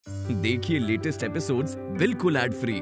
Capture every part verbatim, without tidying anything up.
देखिए latest episodes बिल्कुल ad free.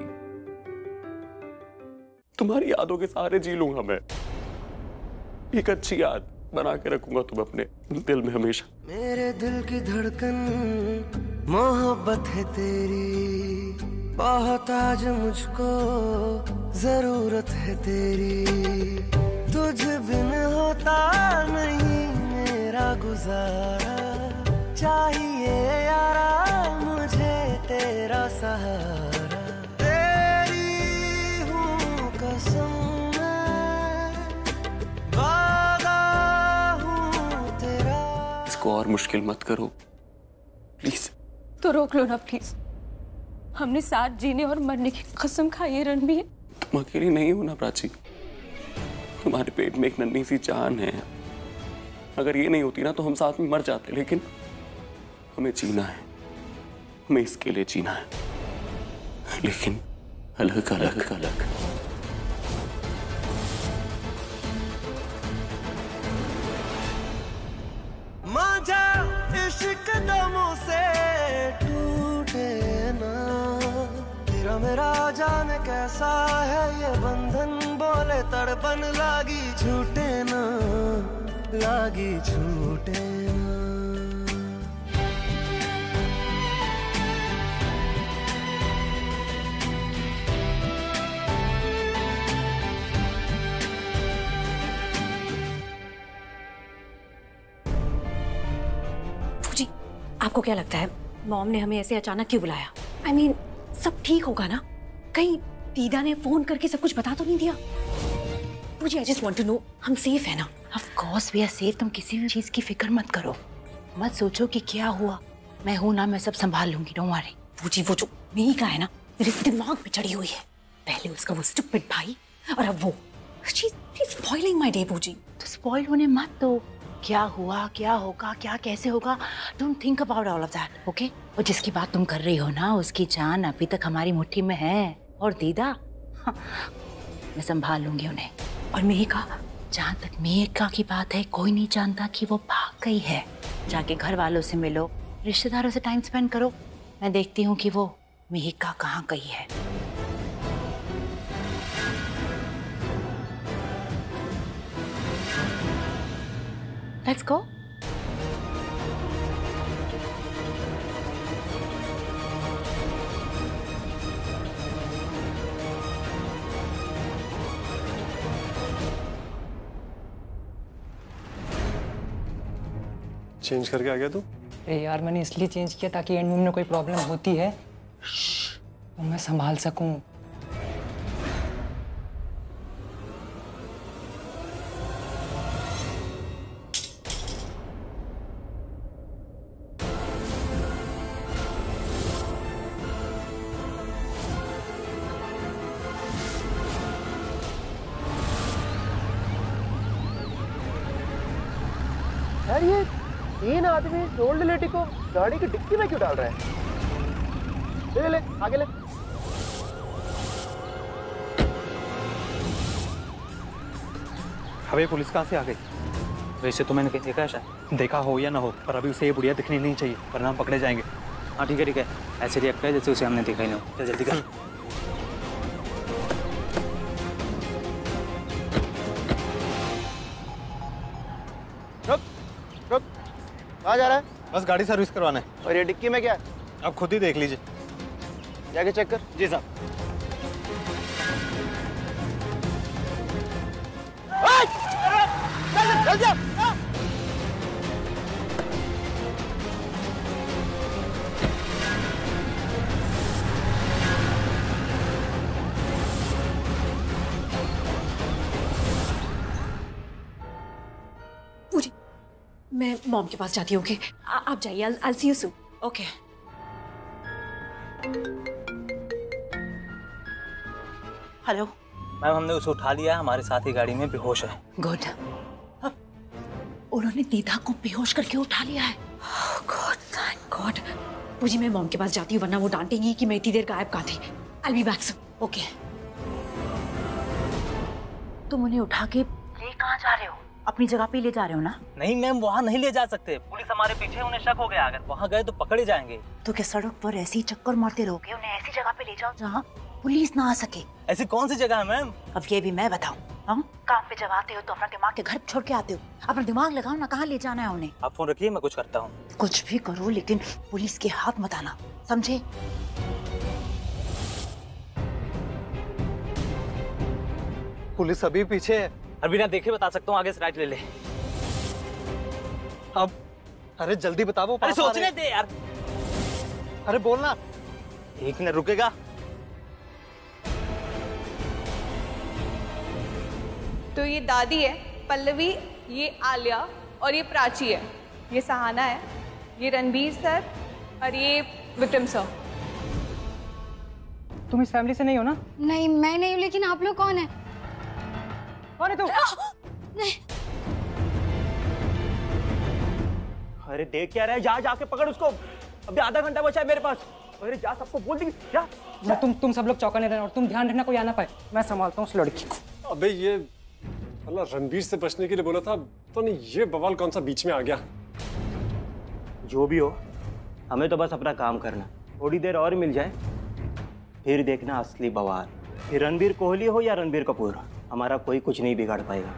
तुम्हारी यादों के सहारे जी लूंगा मैं। एक अच्छी याद बना के रखूंगा तुम अपने दिल में हमेशा। मेरे दिल की धड़कन मोहब्बत है तेरी, बहुत आज मुझको जरूरत है तेरी। तुझ बिन होता नहीं मेरा गुजारा, चाहिए यारा मुझे तेरा सहारा। तेरी हूँ कसम मैं, वादा हूँ तेरा। इसको और मुश्किल मत करो प्लीज। तो रोक लो ना प्लीज। हमने साथ जीने और मरने की कसम खाई है रणबीर। तुम अकेली नहीं हो ना प्राची, तुम्हारे पेट में एक नन्ही सी जान है। अगर ये नहीं होती ना तो हम साथ में मर जाते, लेकिन हमें जीना है, हमें इसके लिए जीना है, लेकिन अलग अलग अलग। मजा इश्क दमों से टूटे ना, तेरा मेरा जाने कैसा है ये बंधन। बोले तड़पन लागी छूटे ना, लागी छूटे ना। फूजी, आपको क्या लगता है मॉम ने हमें ऐसे अचानक क्यों बुलाया? आई I मीन mean, सब ठीक होगा ना? कहीं दीदा ने फोन करके सब कुछ बता तो नहीं दिया? Fuji, I just want to know हम सेफ है ना? Of course we are safe. तुम किसी भी चीज की फिक्र मत करो, मत सोचो कि क्या हुआ। मैं हूं ना, मैं सब संभाल लूंगी, डोंट वरी। फूजी, वो जो मेरी का है ना, मेरे दिमाग पे चढ़ी हुई है। पहले उसका वो स्टूपिड भाई और अब वो। She is spoiling my day. Fuji, तो स्पॉइल होने मत दो। क्या हुआ, क्या होगा, क्या कैसे होगा, don't think about all of that, okay? और जिसकी बात तुम कर रही हो ना, उसकी जान अभी तक हमारी मुट्ठी में है। और दीदा, हाँ, मैं संभाल लूंगी उन्हें। और मेहिका, जहाँ तक मेहिका की बात है, कोई नहीं जानता कि वो भाग गई है। जाके घर वालों से मिलो, रिश्तेदारों से टाइम स्पेंड करो। मैं देखती हूँ कि वो मेहिका कहाँ गई है। Let's go. चेंज करके आ गया तू? अरे यार, मैंने इसलिए चेंज किया ताकि एंड में कोई प्रॉब्लम होती है तो मैं संभाल सकूं। यार, ये तीन आदमी ओल्ड लेडी को गाड़ी की डिक्की में क्यों डाल रहे हैं? ले ले ले, आगे ले। अबे पुलिस कहाँ से आ गई? वैसे तो मैंने कहीं देखा है, शायद देखा हो या ना हो, पर अभी उसे ये बुढ़िया दिखनी नहीं चाहिए वरना हम पकड़े जाएंगे। हाँ ठीक है ठीक है, ऐसे रिएक्ट है जैसे उसे हमने देखा ही नहीं हो। जल्दी कर। रुक रुक, कहाँ जा रहा है? बस गाड़ी सर्विस करवाना है। और ये डिक्की में क्या है? आप खुद ही देख लीजिए। जाके चेक कर। जी साहब। जल्दी आ। फूजी, मैं मॉम के पास जाती हूँ। ओके, आप जाइए। I will see you soon. Okay. Hello ma'am, हमने उसे उठा लिया, हमारे साथ ही गाड़ी में बेहोश है। गुड। उन्होंने दीदा को बेहोश करके उठा लिया है। God, thank God. फूजी, मैं मॉम के पास जाती हूँ वरना वो डांटेंगी कि मैं इतनी देर गायब कहाँ थी। I will be back soon. Okay. तुम उन्हें उठा के ले कहाँ जा रहे हो? अपनी जगह पे ले जा रहे हो ना? नहीं मैम, वहाँ नहीं ले जा सकते, पुलिस हमारे पीछे, उन्हें शक हो गया, अगर वहाँ गए तो पकड़े जाएंगे। तो क्या सड़क पर ऐसे ही चक्कर मारते रहोगे? उन्हें ऐसी जगह पे ले जाओ जहाँ पुलिस ना आ सके। ऐसी कौन सी जगह है मैम? अब ये भी मैं बताऊँ? हाँ, काम पे जब आते हो तो अपना दिमाग के घर छोड़ के आते हो। अपना दिमाग लगाओ ना, कहाँ ले जाना है उन्हें। आप फोन रखिए, मैं कुछ करता हूँ। कुछ भी करो लेकिन पुलिस के हाथ मत आना, समझे? पुलिस अभी पीछे है। अरे बिना देखे बता सकता हूँ, आगे से राइट ले ले। अब अरे जल्दी बता, वो अरे सोचने दे यार। अरे बोलना। एक मिनट रुकेगा? तो ये दादी है पल्लवी, ये आलिया और ये प्राची है, ये सहाना है, ये रणबीर सर और ये विक्रम सर। तुम इस फैमिली से नहीं हो ना? नहीं, मैं नहीं हूँ, लेकिन आप लोग कौन है? कौन है तू? नहीं। अरे देख क्या रहा है, जा जाके पकड़ उसको, अभी आधा घंटा बचा है मेरे पास। अरे जा, सबको बोल दी जा, जा। तुम तुम सब लोग चौकने रहना और तुम ध्यान रखना कोई आना पाए। मैं संभालता हूँ उस लड़की को। अबे ये अल्लाह, रणबीर से बचने के लिए बोला था, तो नहीं ये बवाल कौन सा बीच में आ गया? जो भी हो, हमें तो बस अपना काम करना, थोड़ी देर और मिल जाए फिर देखना असली बवाल। फिर रणबीर कोहली हो या रणबीर कपूर, हमारा कोई कुछ नहीं बिगाड़ पाएगा।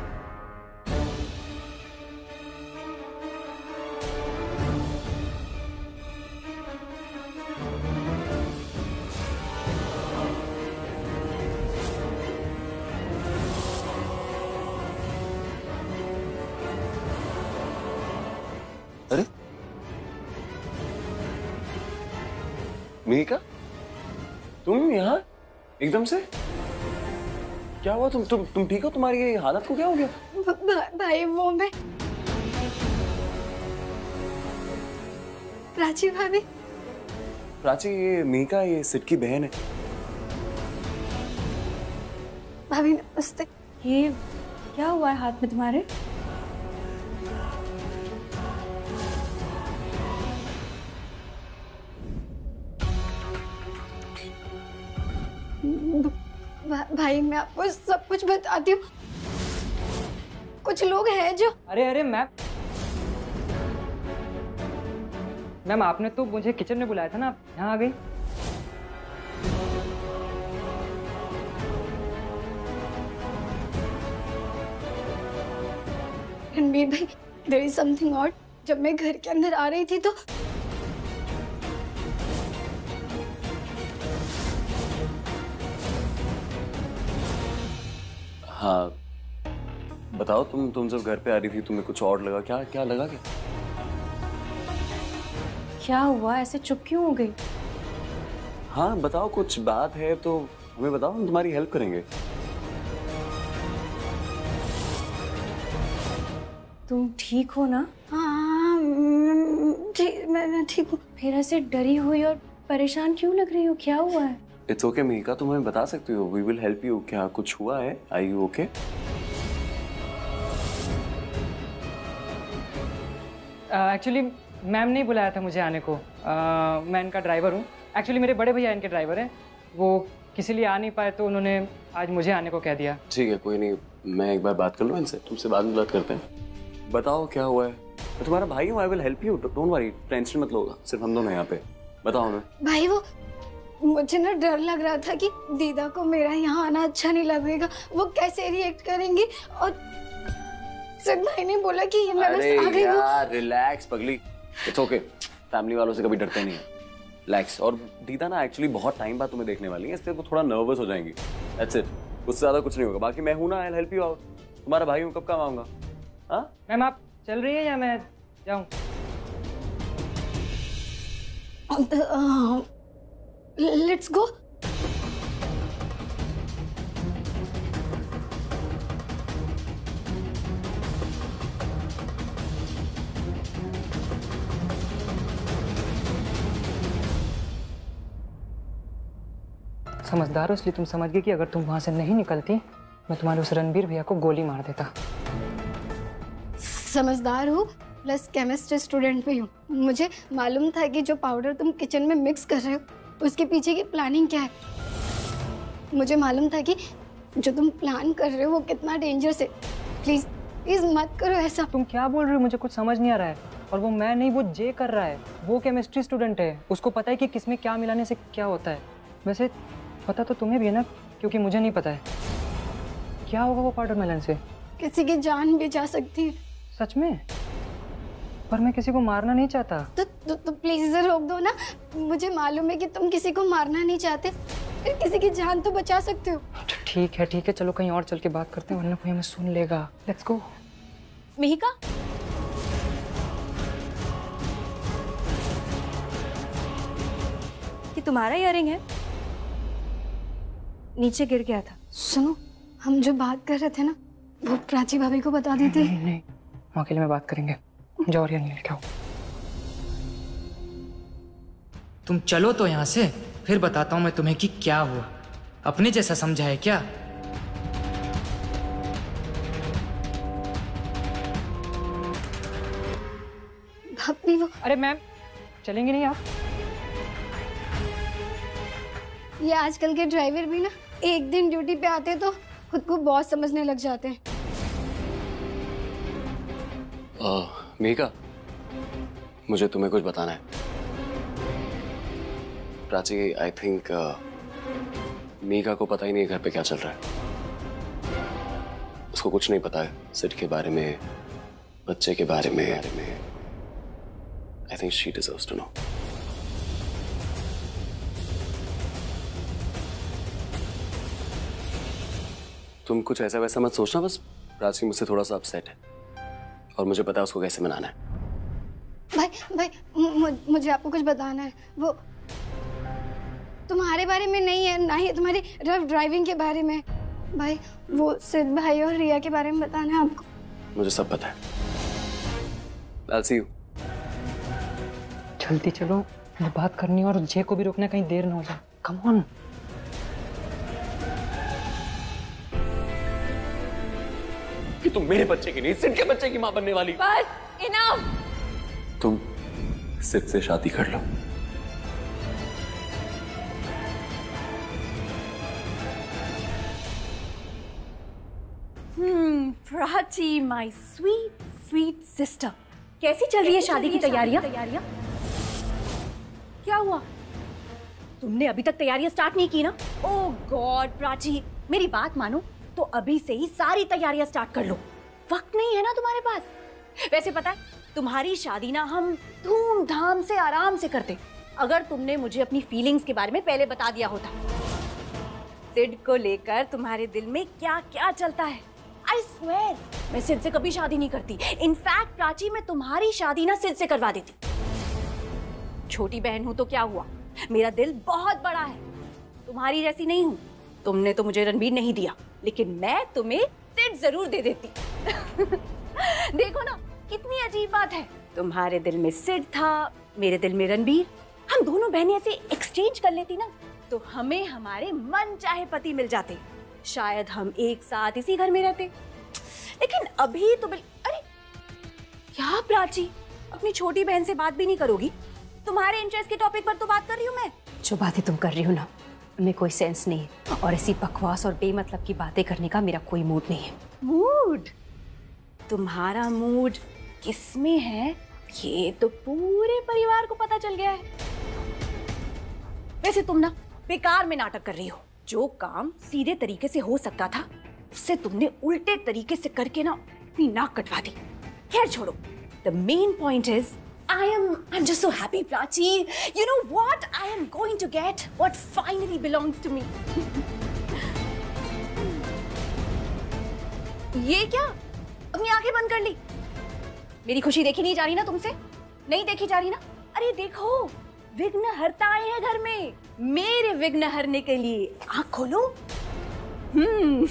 अरे मेघा, तुम यहाँ एकदम से? क्या हुआ? तुम तुम तुम ठीक हो? तुम्हारी ये हालत को क्या हो गया? भा, भाई वो मैं प्राची भाभी। प्राची, ये मेघा, ये सिट की बहन है। भाभी नमस्ते। ये क्या हुआ है हाथ में तुम्हारे? भा, भाई मैं आपको सब कुछ बताती हूँ। कुछ लोग हैं जो। अरे अरे मैम, मैम आपने तो मुझे किचन में बुलाया था ना, आप यहाँ आ गई। रणबीर भाई, देयर इज समथिंग ऑड। जब मैं घर के अंदर आ रही थी तो हाँ बताओ, तुम तुम जब घर पे आ रही थी तुम्हें कुछ और लगा? क्या क्या लगा? क्या क्या हुआ? ऐसे चुप क्यों हो गई? हाँ बताओ, कुछ बात है तो हमें बताओ, हम तुम्हारी हेल्प करेंगे। तुम ठीक हो ना? हाँ ठीक, मैं ठीक हूँ। फिर ऐसे डरी हुई और परेशान क्यों लग रही हो? क्या हुआ है? इट्स ओके मेघा, तुम हमें बता सकती हो, वी विल हेल्प यू। क्या कुछ हुआ है? Are you okay? Actually ma'am ने बुलाया था मुझे आने को। uh, मैं इनका ड्राइवर हूँ। एक्चुअली मेरे बड़े भैया इनके ड्राइवर हैं, वो किसी लिए आ नहीं पाए तो उन्होंने आज मुझे आने को कह दिया। ठीक है, कोई नहीं, मैं एक बार बात कर लूँ इनसे, तुमसे बाद में बात करते हैं। बताओ क्या हुआ है? मैं तुम्हारा भाई हूँ, I will help you, don't worry, tension मत लो, सिर्फ हम दोनों यहाँ पे। बताओ हमें। भाई वो मुझे ना डर लग रहा था कि दीदा को मेरा यहाँ आना अच्छा नहीं लगेगा, वो कैसे रिएक्ट करेंगी। और सिर्फ भाई ने बोला कि मैं बस आ गई। यार रिलैक्स पगली, इट्स ओके, फैमिली वालों से कभी डरते नहीं है, रिलैक्स। और दीदा ना एक्चुअली बहुत टाइम बाद तुम्हें देखने वाली है, इसलिए वो थोड़ा नर्वस हो जाएंगी, दैट्स इट, उससे ज्यादा कुछ नहीं होगा। बाकी मैं हूं ना, I will help you out. तुम्हारा भाई हूं, कब काम आऊंगा? हाँ मैम आप चल रही है या मैं जाऊं? Let's go. समझदार हो इसलिए तुम समझ गई कि अगर तुम वहां से नहीं निकलती मैं तुम्हारे उस रणबीर भैया को गोली मार देता। समझदार हूँ प्लस केमिस्ट्री स्टूडेंट भी हूँ। मुझे मालूम था कि जो पाउडर तुम किचन में मिक्स कर रहे हो उसके पीछे की प्लानिंग क्या है। मुझे मालूम था कि जो तुम प्लान कर रहे हो वो कितना डेंजरस है। प्लीज प्लीज मत करो ऐसा। तुम क्या बोल रही हो? मुझे कुछ समझ नहीं आ रहा है। और वो मैं नहीं, वो जे कर रहा है। वो केमिस्ट्री स्टूडेंट है, उसको पता है कि किसमें क्या मिलाने से क्या होता है। वैसे पता तो तुम्हें भी है ना, क्योंकि मुझे नहीं पता है। क्या होगा वो पाउडर मेलन से? किसी की जान भी जा सकती है। सच में? पर मैं किसी को मारना नहीं चाहता। तो तो, तो प्लीज इसे रोक दो ना। मुझे मालूम है कि तुम किसी को मारना नहीं चाहते, फिर किसी की जान तो बचा सकते हो। ठीक है ठीक है, चलो कहीं और चल के बात करते हैं, वरना कोई हमें सुन लेगा। Let's go. मिहिका, ये तुम्हारा इयररिंग है? नीचे गिर गया था। सुनो, हम जो बात कर रहे थे ना, वो प्राची भाभी को बता दी थी। नहीं नहीं, हम अकेले में बात करेंगे। जाओ और ये नहीं लेके आओ। तुम चलो तो यहाँ से, फिर बताता हूँ मैं तुम्हें कि क्या हुआ। अपने जैसा समझा है क्या? भाभी वो। अरे मैम, चलेंगे नहीं आप? ये आजकल के ड्राइवर भी ना एक दिन ड्यूटी पे आते तो खुद को बॉस समझने लग जाते हैं। मिहिका, मुझे तुम्हें कुछ बताना है। प्राची, आई थिंक मिहिका को पता ही नहीं घर पे क्या चल रहा है। उसको कुछ नहीं पता है सिड के बारे में, बच्चे के बारे में। I think she deserves to know. तुम कुछ ऐसा वैसा मत सोचना, बस प्राची मुझसे थोड़ा सा अपसेट है और मुझे पता है उसको कैसे मनाना है। भाई भाई मु, मुझे आपको कुछ बताना है। वो तुम्हारे बारे में नहीं है, ना ही तुम्हारी रफ ड्राइविंग के बारे में। भाई वो सिद्ध भाई और रिया के बारे में बताना है आपको। मुझे सब पता है। I'll see you. जल्दी चलो, मुझे बात करनी है और जे को भी रोकना, कहीं देर ना हो जाए। Come on. कि तुम मेरे बच्चे की नहीं, सिड के बच्चे की मां बनने वाली। बस, इनफ। तुम सिड से शादी कर लो। हम्म, Prachi, my sweet sweet sister, कैसी चल रही है शादी की तैयारियां? क्या हुआ? तुमने अभी तक तैयारियां स्टार्ट नहीं की ना? ओह गॉड प्राची, मेरी बात मानो तो अभी से ही सारी तैयारियां स्टार्ट कर लो। वक्त नहीं है ना तुम्हारे पास? वैसे पता है, तुम्हारी शादी ना हम धूमधाम से आराम से करते अगर तुमने मुझे अपनी फीलिंग्स के बारे में पहले बता दिया होता। सिड को लेकर तुम्हारे दिल में क्या क्या चलता है। आई स्वेयर, मैं सिड से कभी शादी नहीं करती। इनफैक्ट प्राची, मैं तुम्हारी शादी ना सिड से करवा देती। छोटी बहन हूं तो क्या हुआ, मेरा दिल बहुत बड़ा है, तुम्हारी जैसी नहीं हूं। तुमने तो मुझे रणबीर नहीं दिया, लेकिन मैं तुम्हें सिड जरूर दे देती। देखो ना, कितनी अजीब बात है। तुम्हारे दिल में सिड था, मेरे दिल में रणबीर। हम दोनों बहनें ऐसे एक्सचेंज कर लेती ना, तो हमें हमारे मन चाहे पति मिल जाते। शायद हम एक साथ इसी घर में रहते। लेकिन अभी तो बिल... अरे क्या प्राची, अपनी छोटी बहन से बात भी नहीं करोगी? तुम्हारे इंटरेस्ट के टॉपिक पर तो बात कर रही हूँ मैं। जो बातें तुम कर रही हो ना, उनमें कोई सेंस नहीं है, और ऐसी बकवास और बेमतलब की बातें करने का मेरा कोई मूड नहीं है। मूड? तुम्हारा मूड किसमें है, ये तो पूरे परिवार को पता चल गया है। वैसे तुम ना बेकार में नाटक कर रही हो। जो काम सीधे तरीके से हो सकता था, उससे तुमने उल्टे तरीके से करके ना अपनी नाक कटवा दी। खैर छोड़ो, the main point is I am I'm just so happy, Prachi. You know what? I am going to get what finally belongs to me. ये क्या? अपनी आंखें बंद कर ली। मेरी खुशी देखी नहीं जा रही ना तुमसे? नहीं देखी जा रही ना? अरे देखो, विघ्न हरता आए हैं घर में, मेरे विघ्न हरने के लिए। आंख खोलो। हम्म।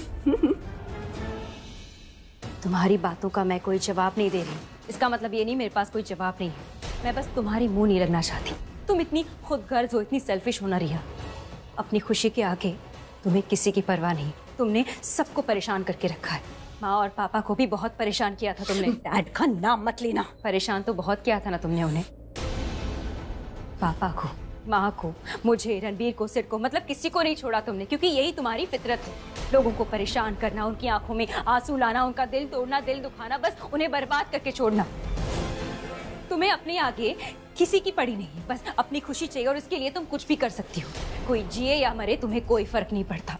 तुम्हारी बातों का मैं कोई जवाब नहीं दे रही। इसका मतलब ये नहीं मेरे पास कोई जवाब नहीं है। मैं बस तुम्हारी मुंह नहीं लगना चाहती। तुम इतनी खुदगर्ज हो, इतनी सेल्फिश होना रिया। अपनी खुशी के आगे तुम्हें किसी की परवाह नहीं। तुमने सबको परेशान करके रखा है। माँ और पापा को भी बहुत परेशान किया था तुमने। डैड का नाम मत लेना। परेशान तो बहुत किया था ना तुमने उन्हें। पापा को, माँ को, मुझे, रणबीर को, सिड को, मतलब किसी को नहीं छोड़ा तुमने, क्योंकि यही तुम्हारी फितरत है। लोगों को परेशान करना, उनकी आंखों में आंसू लाना, उनका दिल तोड़ना, दिल दुखाना, बस उन्हें बर्बाद करके छोड़ना। तुम्हें अपने आगे किसी की पड़ी नहीं, बस अपनी खुशी चाहिए और इसके लिए तुम कुछ भी कर सकती हो। कोई जिए या मरे तुम्हें कोई फर्क नहीं पड़ता।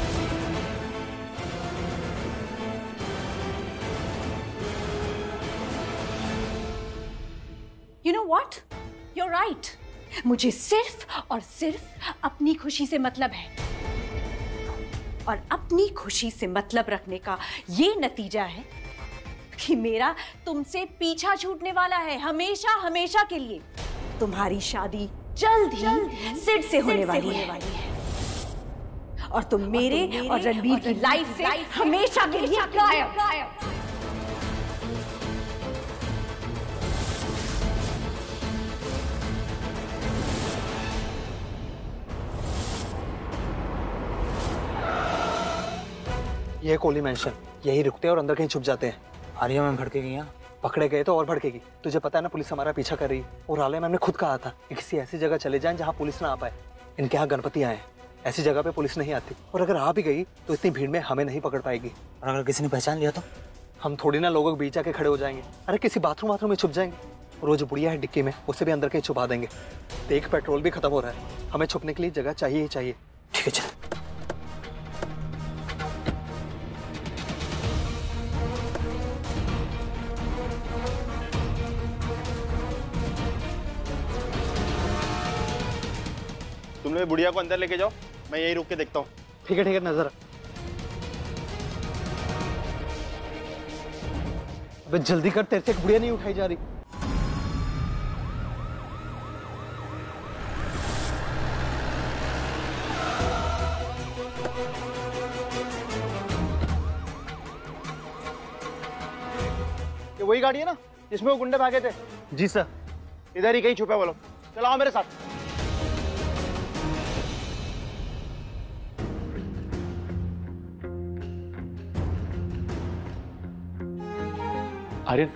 You know what? You're right. मुझे सिर्फ और सिर्फ अपनी खुशी से मतलब है, और अपनी खुशी से मतलब रखने का ये नतीजा है कि मेरा तुमसे पीछा छूटने वाला है, हमेशा हमेशा के लिए। तुम्हारी शादी जल्द ही सिड से होने वाली है, और तुम मेरे और रणबीर की लाइफ से हमेशा के लिए गायब। ये कोली मेंशन, यही रुकते हैं और अंदर कहीं छुप जाते हैं। आर्या मैम भड़केगी यहाँ, पकड़े गए तो और भड़केगी। तुझे पता है ना, पुलिस हमारा पीछा कर रही है। और आलिया मैम ने खुद कहा था कि किसी ऐसी जगह चले जाएं जहाँ पुलिस ना आ पाए। इनके यहाँ गणपति आए, ऐसी जगह पे पुलिस नहीं आती, और अगर आ भी गई तो इतनी भीड़ में हमें नहीं पकड़ पाएगी। और अगर किसी ने पहचान लिया तो हम थोड़ी ना लोगों के बीच आके खड़े हो जाएंगे। अरे किसी बाथरूम बाथरूम में छुप जाएंगे, और वो जो बुढ़िया है डिक्की में, उसे भी अंदर कहीं छुपा देंगे। देख पेट्रोल भी खत्म हो रहा है, हमें छुपने के लिए जगह चाहिए ही चाहिए। ठीक है चल। तुम लोग बुढ़िया को अंदर लेके जाओ, मैं यही रुक के देखता हूँ। ठीक है ठीक है, नजर। अबे जल्दी कर, तेरे से एक बुढ़िया नहीं उठाई जा रही। ये वही गाड़ी है ना जिसमें वो गुंडे भागे थे? जी सर। इधर ही कहीं छुपे वो लोग, चलो आओ मेरे साथ। Aryan,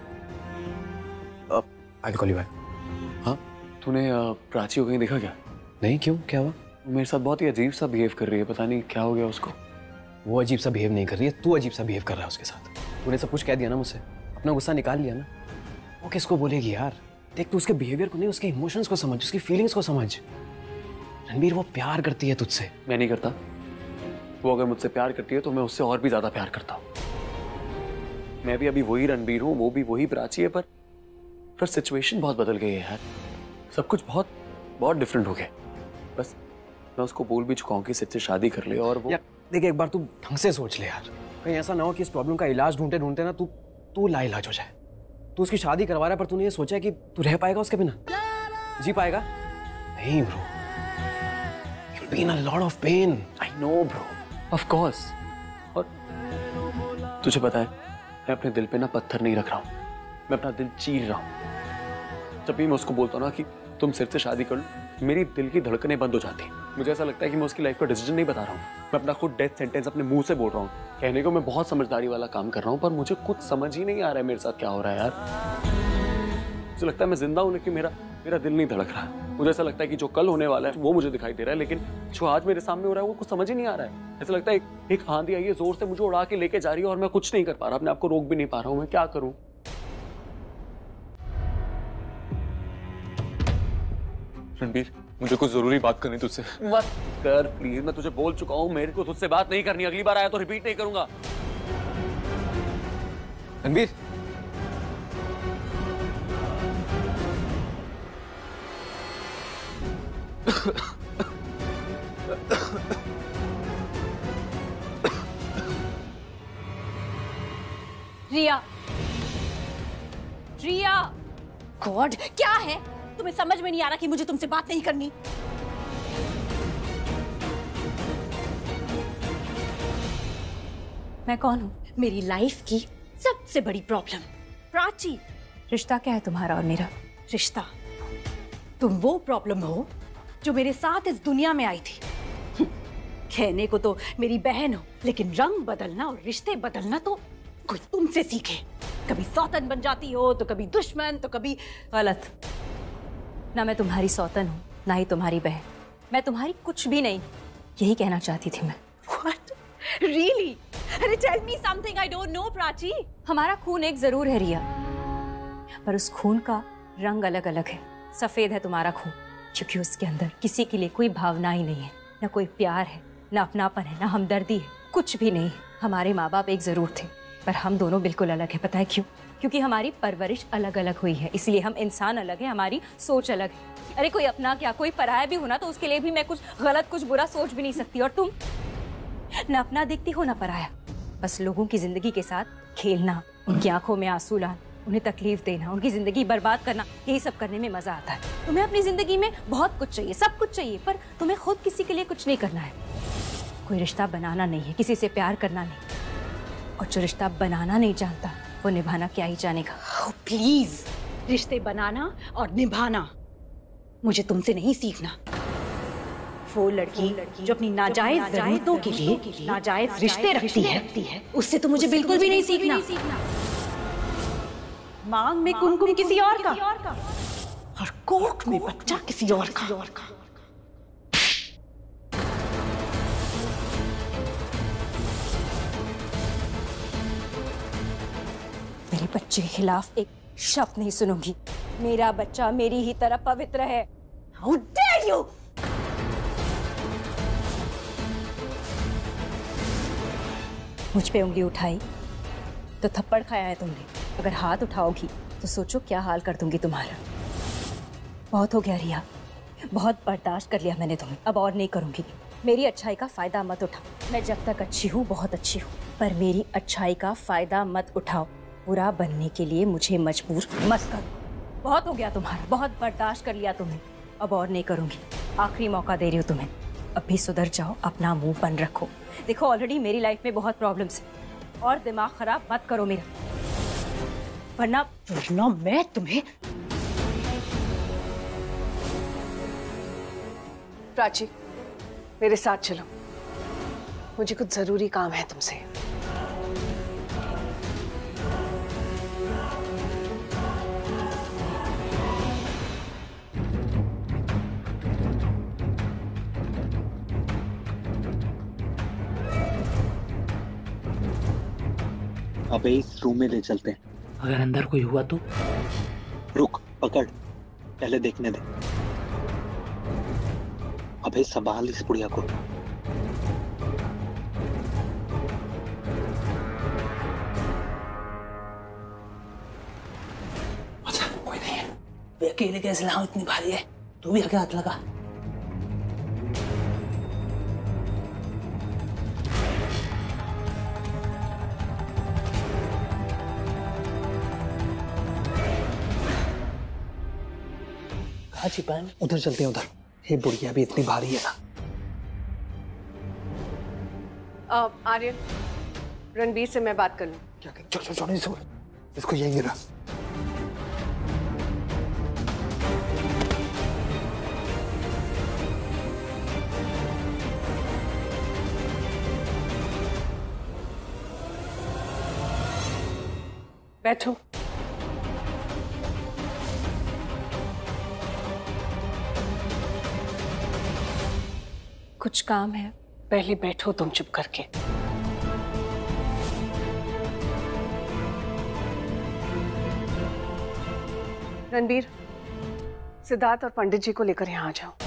I call you back. हाँ, तूने प्राची को कहीं देखा क्या? नहीं, क्यों, क्या हुआ? मेरे साथ बहुत ही अजीब सा बिहेव कर रही है, पता नहीं क्या हो गया उसको। वो अजीब सा बिहेव नहीं कर रही है, तू अजीब सा बिहेव कर रहा है उसके साथ। तूने सब कुछ कह दिया ना मुझसे, अपना गुस्सा निकाल लिया ना। वो किसको बोलेगी यार? देख, तू उसके बिहेवियर को नहीं, उसके इमोशंस को समझ, उसकी फीलिंग्स को समझ। रणबीर वो प्यार करती है तुझसे। मैं नहीं करता। वो अगर मुझसे प्यार करती है तो मैं उससे और भी ज्यादा प्यार करता हूँ। मैं भी अभी वही रणबीर हूँ, वो भी वही प्राची है, पर पर सिचुएशन बहुत बदल गई है यार। सब कुछ बहुत बहुत डिफरेंट हो गया। बस मैं उसको बोल भी चुका हूँ कि सच से शादी कर ले। और वो देख, एक बार तू ढंग से सोच ले यार, कहीं ऐसा ना हो कि इस प्रॉब्लम का इलाज ढूंढते ढूंढते ना तू तू लाइलाज हो जाए। तू उसकी शादी करवा रहा है, पर तूने ये सोचा है कि तू रह पाएगा उसके बिना, जी पाएगा? नहीं bro, you'll be in a lot of pain. I know bro, of course। और तुझे पता है, मैं अपने दिल पे ना पत्थर नहीं रख रहा हूँ, मैं अपना दिल चीर रहा हूँ। जब भी मैं उसको बोलता हूँ ना कि तुम सिर से शादी कर लो, मेरी दिल की धड़कनें बंद हो जाती हैं। मुझे ऐसा लगता है कि मैं उसकी लाइफ का डिसीजन नहीं बता रहा हूँ, मैं अपना खुद डेथ सेंटेंस अपने मुंह से बोल रहा हूँ। कहने को मैं बहुत समझदारी वाला काम कर रहा हूँ, पर मुझे कुछ समझ ही नहीं आ रहा है मेरे साथ क्या हो रहा है यार। मुझे लगता है मैं जिंदा हूँ, लेकिन मेरा मेरा दिल नहीं धड़क रहा है। मुझे ऐसा लगता है कि जो कल होने वाला है वो मुझे दिखाई दे रहा है, लेकिन जो आज मेरे सामने हो रहा है वो कुछ समझ ही नहीं आ रहा है। ऐसा लगता है एक, एक आंधी आई है, जोर से मुझे उड़ा के लेके जा रही है और मैं कुछ नहीं कर पा रहा, अपने आप को रोक भी नहीं पा रहा हूँ। मैं क्या करूँ? रणबीर, मुझे कुछ जरूरी बात करनी तुझसे। मत कर प्लीज, मैं तुझे बोल चुका हूँ मेरे को तुझसे बात नहीं करनी। अगली बार आया तो रिपीट नहीं करूंगा। रणबीर, रिया, रिया, गॉड क्या है? तुम्हें समझ में नहीं आ रहा कि मुझे तुमसे बात नहीं करनी? मैं कौन हूँ? मेरी लाइफ की सबसे बड़ी प्रॉब्लम प्राची। रिश्ता क्या है तुम्हारा और मेरा? रिश्ता? तुम वो प्रॉब्लम हो जो मेरे साथ इस दुनिया में आई थी। कहने को तो मेरी बहन हो, लेकिन रंग बदलना और रिश्ते बदलना तो कोई तुमसे सीखे। कभी सौतन बन जाती हो तो कभी दुश्मन तो कभी। गलत। ना मैं तुम्हारी सौतन हूँ, ना ही तुम्हारी बहन। मैं तुम्हारी कुछ भी नहीं, यही कहना चाहती थी मैं। What? Really? अरे tell me something I don't know, Prachi. हमारा खून एक जरूर है रिया, पर उस खून का रंग अलग अलग है। सफेद है तुम्हारा खून क्योंकि उसके अंदर किसी के लिए कोई भावना ही नहीं है, ना कोई प्यार है, ना अपनापन है, ना हमदर्दी है, कुछ भी नहीं। हमारे माँ बाप एक जरूर थे, पर हम दोनों बिल्कुल अलग है। पता है क्यों? क्योंकि हमारी परवरिश अलग अलग हुई है, इसलिए हम इंसान अलग है, हमारी सोच अलग है। अरे कोई अपना क्या, कोई पराया भी हो ना, तो उसके लिए भी मैं कुछ गलत कुछ बुरा सोच भी नहीं सकती। और तुम ना अपना देखती हो ना पराया, बस लोगों की जिंदगी के साथ खेलना, उनकी आंखों में आंसू लाना, उन्हें तकलीफ देना, उनकी जिंदगी बर्बाद करना, यही सब करने में मजा आता है। तुम्हें अपनी जिंदगी में बहुत कुछ चाहिए, सब कुछ चाहिए, पर तुम्हें खुद किसी के लिए कुछ नहीं करना है। कोई रिश्ता बनाना नहीं है, किसी से प्यार करना नहीं, और जो रिश्ता बनाना नहीं जानता वो निभाना क्या ही जानेगा। oh, प्लीज, रिश्ते बनाना और निभाना मुझे तुमसे नहीं सीखना। वो लड़की, लड़की जो अपनी नाजायज जरूरतों के लिए नाजायज रिश्ते रखती है, उससे तो मुझे बिल्कुल भी नहीं सीखना। मांग में कुमकुम किसी और का और कोख में बच्चा किसी और का। मेरे बच्चे के खिलाफ एक शब्द नहीं सुनूंगी। मेरा बच्चा मेरी ही तरह पवित्र है। How dare you! मुझ पे उंगली उठाई तो थप्पड़ खाया है तुमने, अगर हाथ उठाओगी तो सोचो क्या हाल कर दूंगी तुम्हारा। बहुत हो गया रिया, बहुत बर्दाश्त कर लिया मैंने तुम्हें, अब और नहीं करूंगी। मेरी अच्छाई का फायदा मत उठाओ। मैं जब तक अच्छी हूँ बहुत अच्छी हूँ, पर मेरी अच्छाई का फायदा मत उठाओ। बुरा बनने के लिए मुझे मजबूर मत करो। बहुत हो गया तुम्हारा, बहुत बर्दाश्त कर लिया तुम्हें, अब और नहीं करूंगी। आखिरी मौका दे रही हूँ तुम्हें, अब भी सुधर जाओ, अपना मुंह बंद रखो। देखो ऑलरेडी मेरी लाइफ में बहुत प्रॉब्लम्स है, और दिमाग खराब मत करो मेरा, वरना वरना मैं तुम्हें। प्राची, मेरे साथ चलो, मुझे कुछ जरूरी काम है तुमसे। अबे इस रूम में ले चलते हैं। अगर अंदर कोई हुआ तो? रुक, पकड़, पहले देखने दे। अबे संभाल इस बुढ़िया को। अच्छा कोई नहीं है। वे अकेले कैसे लाऊं, इतनी भारी है। तू भी आगे हाथ लगा। छिपाए उधर चलते हैं, उधर। ये बुढ़िया भी इतनी भारी है ना। आर्यन, रणबीर से मैं बात कर लूं। क्या कर? चलो चलो इसको इसको यहीं गिरा। बैठो। कुछ काम है? पहले बैठो तुम चुप करके। रणबीर, सिद्धार्थ और पंडित जी को लेकर यहाँ आ जाओ।